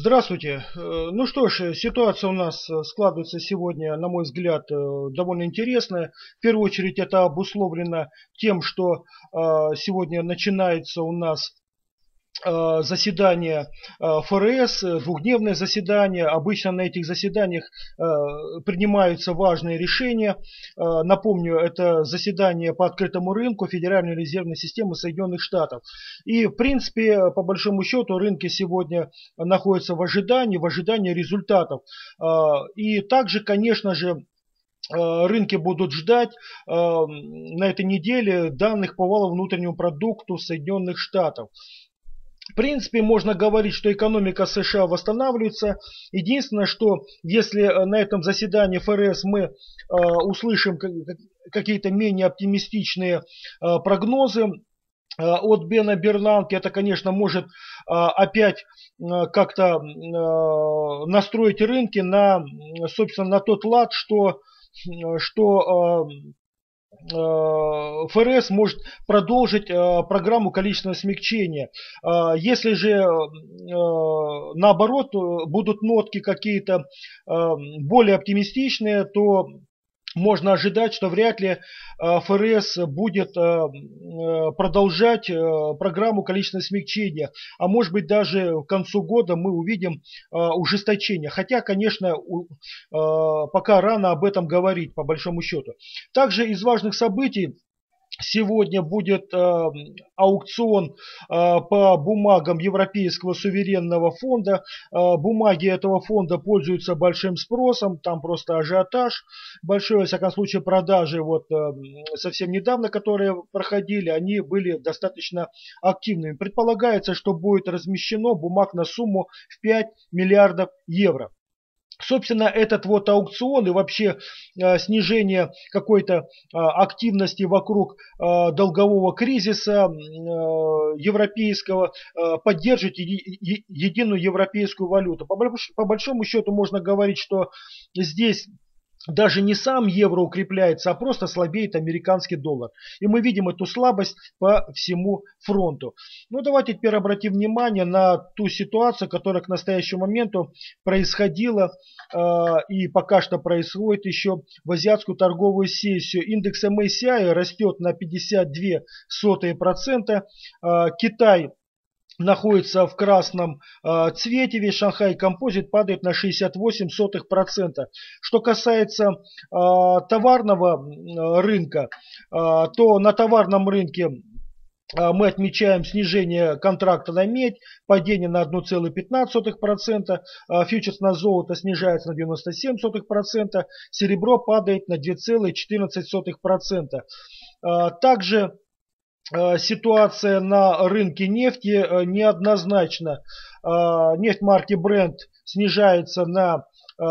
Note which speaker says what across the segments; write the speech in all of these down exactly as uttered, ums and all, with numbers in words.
Speaker 1: Здравствуйте. Э, Ну что ж, ситуация у нас э, складывается сегодня, на мой взгляд, э, довольно интересная. В первую очередь это обусловлено тем, что э, сегодня начинается у нас э, заседание э, ФРС, э, двухдневное заседание. Обычно на этих заседаниях э, принимаются важные решения. Э, Напомню, это заседание по открытому рынку Федеральной резервной системы Соединенных Штатов. И, в принципе, по большому счету, рынки сегодня находятся в ожидании, в ожидании результатов. Э, И также, конечно же, э, рынки будут ждать э, на этой неделе данных по валовому внутреннему продукту Соединенных Штатов. В принципе, можно говорить, что экономика США восстанавливается. Единственное, что если на этом заседании ФРС мы э, услышим какие-то менее оптимистичные э, прогнозы э, от Бена Бернанке, это, конечно, может э, опять э, как-то э, настроить рынки на, собственно, на тот лад, что, что э, ФРС может продолжить программу количественного смягчения. Если же наоборот будут нотки какие-то более оптимистичные, то можно ожидать, что вряд ли ФРС будет продолжать программу количественного смягчения. А может быть, даже к концу года мы увидим ужесточение. Хотя, конечно, пока рано об этом говорить, по большому счету. Также из важных событий сегодня будет э, аукцион э, по бумагам Европейского суверенного фонда. Э, бумаги этого фонда пользуются большим спросом, там просто ажиотаж большой, во всяком случае продажи вот, э, совсем недавно, которые проходили, они были достаточно активными. Предполагается, что будет размещено бумаг на сумму в пять миллиардов евро. Собственно, этот вот аукцион и вообще э, снижение какой-то э, активности вокруг э, долгового кризиса э, европейского э, поддерживает еди, е, единую европейскую валюту. По, по большому счету можно говорить, что здесь даже не сам евро укрепляется, а просто слабеет американский доллар. И мы видим эту слабость по всему фронту. Ну давайте теперь обратим внимание на ту ситуацию, которая к настоящему моменту происходила э, и пока что происходит еще в азиатскую торговую сессию. Индекс эм эй си ай растет на пятьдесят две сотых процента. Э, Китай находится в красном э, цвете, весь Шанхай Композит падает на шестьдесят восемь сотых процента. Что касается э, товарного э, рынка, э, то на товарном рынке мы отмечаем снижение контракта на медь, падение на одна целая пятнадцать сотых процента, фьючерс на золото снижается на девяносто семь сотых процента, серебро падает на две целых четырнадцать сотых процента. Также ситуация на рынке нефти неоднозначна. Нефть марки Brent снижается на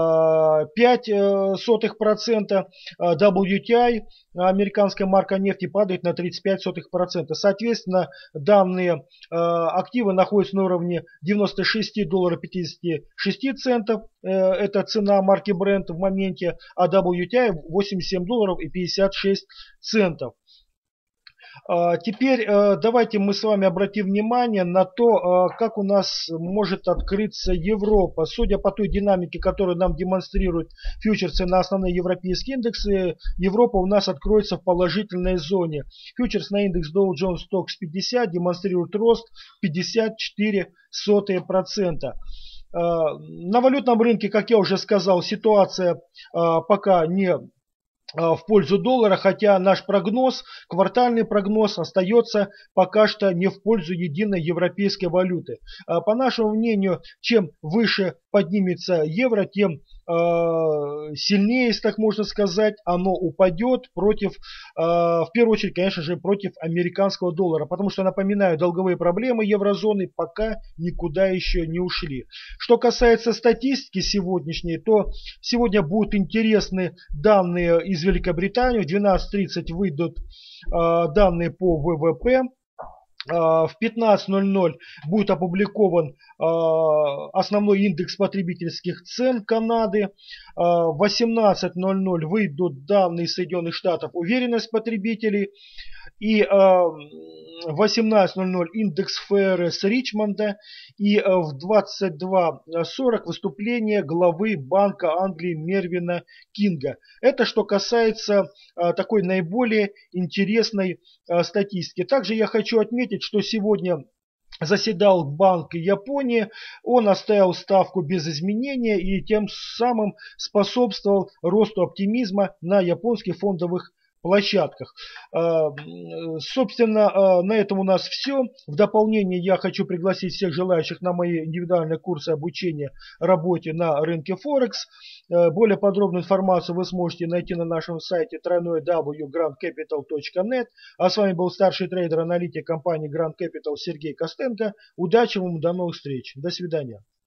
Speaker 1: пять сотых процента, дабл ю ти ай, американская марка нефти, падает на тридцать пять сотых процента. Соответственно, данные активы находятся на уровне девяносто шесть долларов пятьдесят шесть центов, это цена марки Brent в моменте, а дабл ю ти ай восемьдесят семь долларов и пятьдесят шесть центов. Теперь давайте мы с вами обратим внимание на то, как у нас может открыться Европа. Судя по той динамике, которую нам демонстрируют фьючерсы на основные европейские индексы, Европа у нас откроется в положительной зоне. Фьючерс на индекс Dow Jones Stocks пятьдесят демонстрирует рост пятьдесят четыре сотых процента. На валютном рынке, как я уже сказал, ситуация пока не в пользу доллара, хотя наш прогноз, квартальный прогноз остается пока что не в пользу единой европейской валюты. По нашему мнению, чем выше поднимется евро, тем сильнее, если так можно сказать, оно упадет против, в первую очередь, конечно же, против американского доллара. Потому что, напоминаю, долговые проблемы еврозоны пока никуда еще не ушли. Что касается статистики сегодняшней, то сегодня будут интересны данные из Великобритании. В двенадцать тридцать выйдут данные по вэ вэ пэ. В пятнадцать ноль ноль будет опубликован основной индекс потребительских цен Канады. В восемнадцать ноль ноль выйдут данные Соединенных Штатов, уверенность потребителей. И в восемнадцать ноль ноль индекс ФРС Ричмонда. И в двадцать два сорок выступление главы Банка Англии Мервина Кинга. Это что касается такой наиболее интересной статистики. Также я хочу отметить, что сегодня заседал Банк Японии, он оставил ставку без изменения и тем самым способствовал росту оптимизма на японских фондовых площадках. Собственно, на этом у нас все. В дополнение я хочу пригласить всех желающих на мои индивидуальные курсы обучения работе на рынке Форекс. Более подробную информацию вы сможете найти на нашем сайте дабл ю дабл ю дабл ю точка гранд капитал точка нет. А с вами был старший трейдер-аналитик компании Grand Capital Сергей Костенко. Удачи вам, до новых встреч. До свидания.